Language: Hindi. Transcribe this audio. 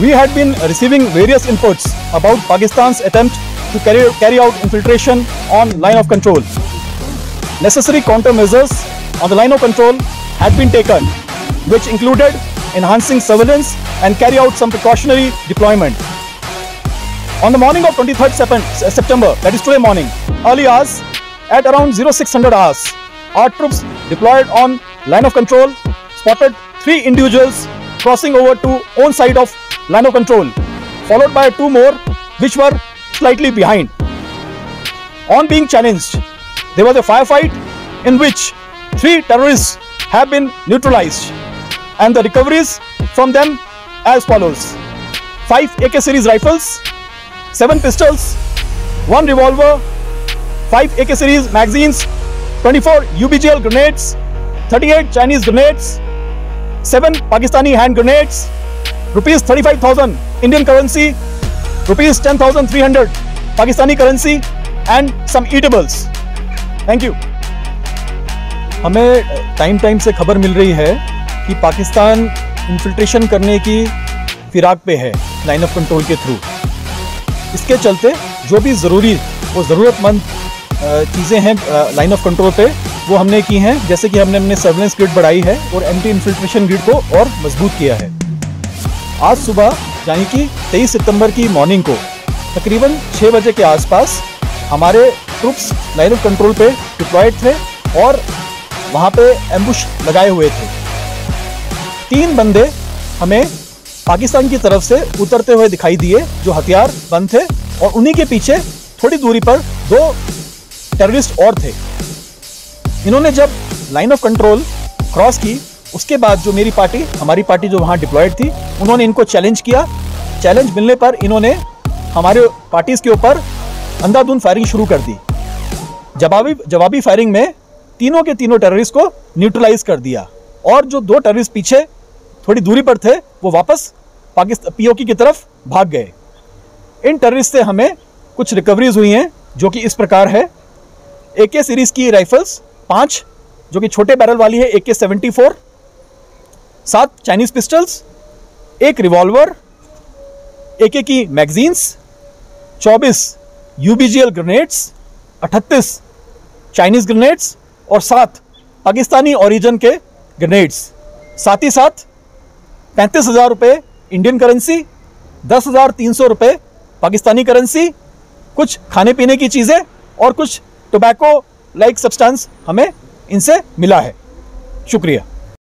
We had been receiving various inputs about Pakistan's attempt to carry out infiltration on line of control. Necessary countermeasures on the line of control had been taken, which included enhancing surveillance and carry out some precautionary deployment. On the morning of 23rd September, that is today morning, early hours, at around 0600 hours, our troops deployed on line of control spotted 3 individuals crossing over to own side of line of control, followed by 2 more which were slightly behind. On being challenged, there was a firefight in which 3 terrorists have been neutralized, and the recoveries from them as follows: 5 AK series rifles, 7 pistols, 1 revolver, 5 AK series magazines, 24 UBGL grenades, 38 Chinese grenades, 7 Pakistani hand grenades, rupees 35,000 Indian currency, rupees 10,300 Pakistani currency, and some eatables. Thank you. हमें टाइम से खबर मिल रही है कि पाकिस्तान इन्फिल्ट्रेशन करने की फिराक पे है लाइन ऑफ कंट्रोल के थ्रू। इसके चलते जो भी ज़रूरी और ज़रूरतमंद चीज़ें हैं लाइन ऑफ कंट्रोल पे वो हमने की हैं, जैसे कि हमने सर्वेलेंस ग्रिड बढ़ाई है और एंटी इन्फिल्ट्रेशन ग्रिड को और मजबूत किया है। आज सुबह यानी कि 23 सितंबर की मॉर्निंग को तकरीबन 6 बजे के आसपास हमारे ट्रूप्स लाइन ऑफ कंट्रोल पे डिप्लॉयड थे और वहाँ पे एम्बुश लगाए हुए थे। 3 बंदे हमें पाकिस्तान की तरफ से उतरते हुए दिखाई दिए जो हथियार बंद थे, और उन्हीं के पीछे थोड़ी दूरी पर 2 टेररिस्ट और थे। इन्होंने जब लाइन ऑफ कंट्रोल क्रॉस की, उसके बाद जो हमारी पार्टी जो वहाँ डिप्लॉयड थी, उन्होंने इनको चैलेंज किया। चैलेंज मिलने पर इन्होंने हमारे पार्टीज के ऊपर अंधाधुंध फायरिंग शुरू कर दी। जवाबी फायरिंग में तीनों के तीनों टेररिस्ट को न्यूट्रलाइज कर दिया, और जो 2 टेररिस्ट पीछे थोड़ी दूरी पर थे वो वापस पाकिस्तान पीओके की तरफ भाग गए। इन टेररिस्ट से हमें कुछ रिकवरीज हुई हैं जो कि इस प्रकार है: AK सीरीज की राइफल्स 5 जो कि छोटे बैरल वाली है, AK-74, 7 Chinese pistols, 1 revolver, AK की magazines, 24 UBGL grenades, 38 Chinese grenades और 7 पाकिस्तानी ओरिजिन के ग्रेनेड्स। साथ ही साथ 35,000 रुपये इंडियन करेंसी, 10,300 रुपये पाकिस्तानी करेंसी, कुछ खाने पीने की चीज़ें और कुछ टोबैको लाइक सब्सटेंस हमें इनसे मिला है। शुक्रिया।